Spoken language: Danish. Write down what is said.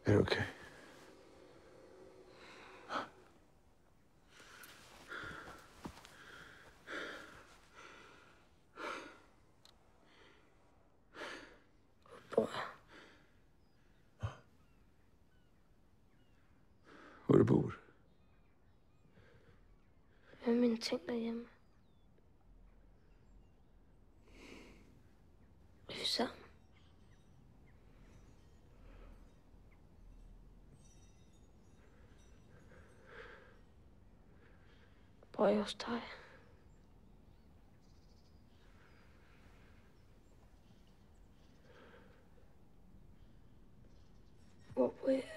Er det okay? Hvor er du boet? Hvad er mine ting derhjemme? Er vi sammen? Bor jeg hos dig? Hvor bor jeg?